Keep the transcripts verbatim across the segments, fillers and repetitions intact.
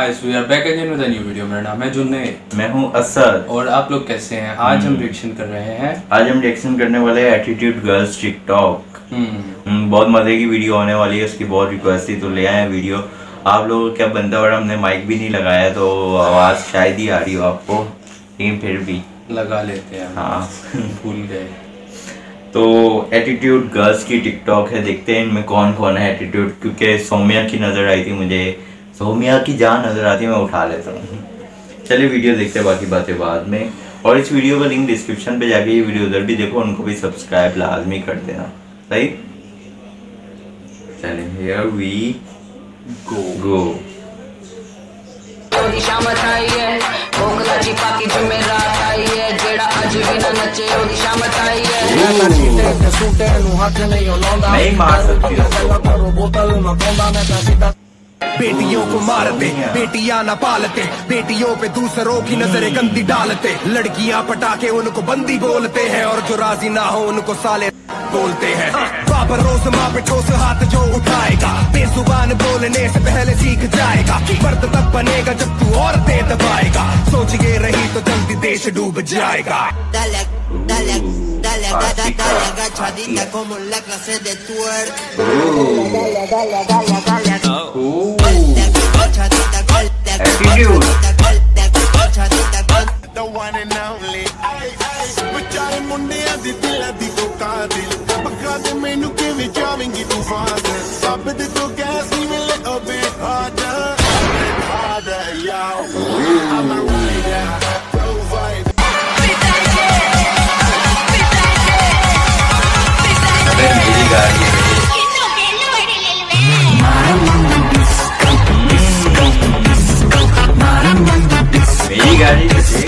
Guys we are back again with a new video. मेरा नाम है जुन्नैद, मैं हूं असद और आप लोग कैसे हैं? आज हम रिएक्शन कर रहे हैं आज हम रिएक्शन करने वाले हैं एटीट्यूड गर्ल्स टिकटॉक। बहुत मजे की वीडियो होने वाली है, उसकी बहुत रिक्वेस्ट थी तो ले आए वीडियो। आप लोगों क्या बनता और हमने माइक भी नहीं लगाया तो आवाज़ शायद ही आ रही हो आपको, लेकिन फिर भी लगा लेते हैं। हाँ भूल गए। तो एटीट्यूड गर्ल्स की टिकटॉक है, देखते हैं इनमें कौन कौन है एटीट्यूड। क्योंकि सौम्या की नज़र आई थी मुझे, सौम्या की जहाँ नज़र आती है मैं उठा लेता हूँ। चलिए वीडियो देखते हैं, बाकी बातें बाद में। और इस वीडियो का लिंक डिस्क्रिप्शन पे जाके ये वीडियो उधर भी देखो, उनको भी सब्सक्राइब लाजमी कर देना, सही। चलिए हियर वी गो गो। नहीं मार सकती बेटियों को मारते, बेटियां न पालते, बेटियों पे दूसरों की नजरें गंदी डालते, लड़कियां पटाके उनको बंदी बोलते हैं और जो राजी ना हो उनको साले बोलते हैं। बाबर रोज माँ पे ठोस हाथ जो उठाएगा, बेजुबान बोलने से पहले सीख जाएगा। मर्द तब बनेगा जब तू औरतें दबाएगा, सोच के रही तो जल्दी देश डूब जाएगा। Dale, dale, dale, agachadita como en la clase de twerk. Dale, dale, dale, dale, agachadita, agachadita, the one and only. Bachare mundiyan di dila di ko kaadil, bakka de mainu kive jawengi tu father. Sab de to gas ni mile a bit harder, harder, yo. I'm a rider, provide. मेरी गाड़ी मेरी गाड़ी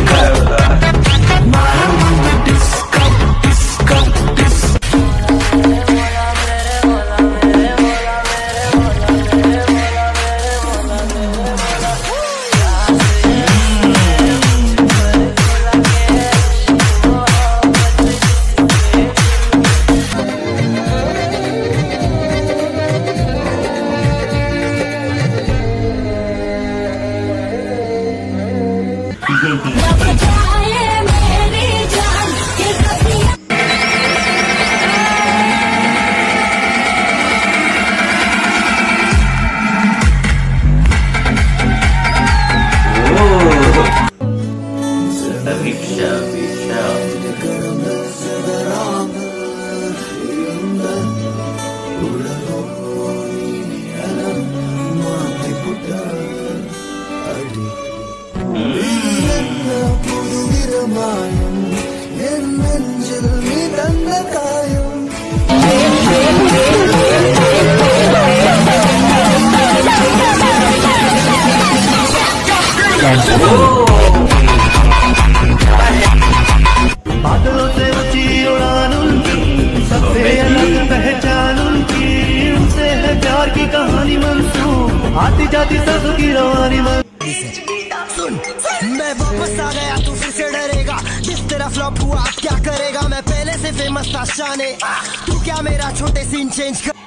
बादलों से ऊंची उड़ान उनकी, सबसे अलग पहचान उनकी, उनसे है प्यार की कहानी मंसूब, आती जाती सबकी रवानी मन। सुन, मैं वापस आ गया, तू फिर से डरेगा, जिस तरह फ्लॉप हुआ अब क्या करेगा। मैं पहले से फेमस था शाने, तू क्या मेरा छोटे सीन चेंज कर।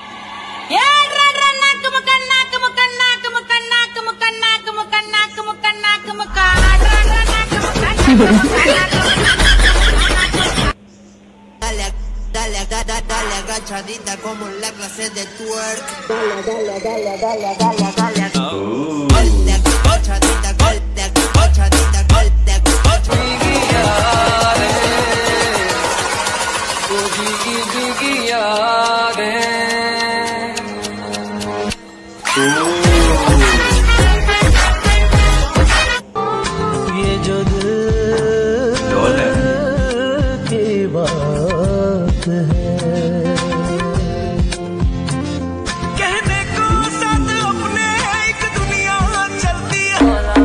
Dale, dale, dale, dale, agachadita como en la clase de twerk. Dale, dale, dale, dale, dale, dale. Golpe, agachadita, golpe, agachadita, golpe, agachadita. ये जो दिल की बात है, कहने को साथ अपने एक दुनिया चलती है।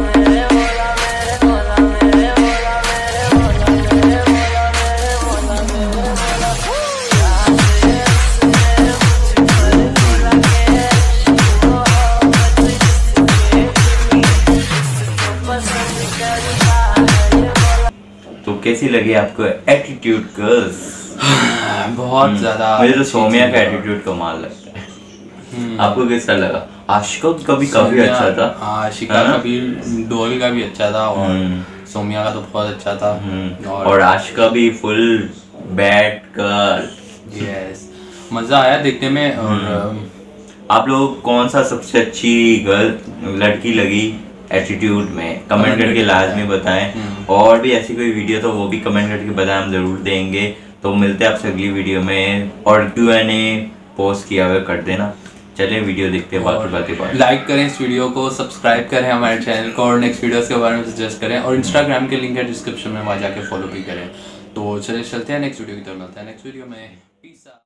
तो कैसी लगी आपको एटीट्यूड गर्ल्स? बहुत ज्यादा मुझे तो सौम्या का एटीट्यूड कमाल लगता है। आपको कैसा लगा? आशिका का भी काफी अच्छा था। आशिका का भी, डोल का भी अच्छा था और सोमिया का तो बहुत अच्छा था। और, और आशिका भी फुल बैड गर्ल। यस, मजा आया देखने में। और आप लोग कौन सा सबसे अच्छी गर्ल लड़की लगी एटीट्यूड में, कमेंट करके लाजमी बताएं। और भी ऐसी कोई वीडियो तो वो भी कमेंट करके बताएं, हम जरूर देंगे। तो मिलते हैं आपसे अगली वीडियो में। और क्यू एन ए पोस्ट किया हुआ कर देना। चलिए वीडियो देखते हैं, बाकी बाकी बात। लाइक करें इस वीडियो को, सब्सक्राइब करें हमारे चैनल को और नेक्स्ट वीडियोस के बारे में सजेस्ट करें। और इंस्टाग्राम के लिंक है डिस्क्रिप्शन में, वहाँ जाके फॉलो भी करें। तो चलिए चलते हैं नेक्स्ट वीडियो की तरफ, मिलते हैं नेक्स्ट वीडियो में। Peace out.